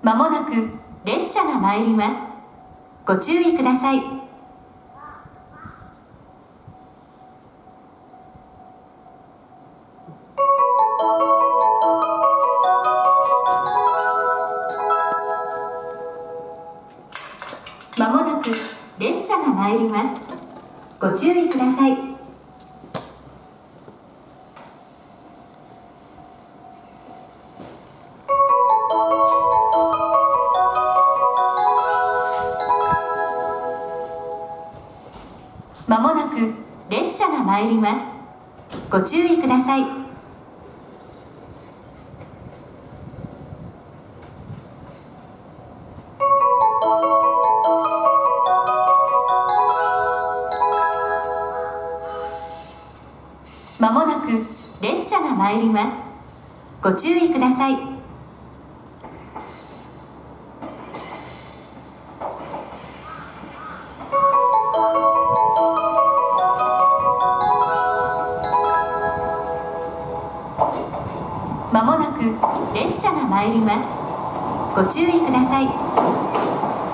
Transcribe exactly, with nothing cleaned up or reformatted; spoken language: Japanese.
まもなく列車が参ります。ご注意ください。まもなく列車が参ります。ご注意ください。まもなく列車が参ります。ご注意ください。まもなく列車が参ります。ご注意ください。まもなく列車が参ります。ご注意ください。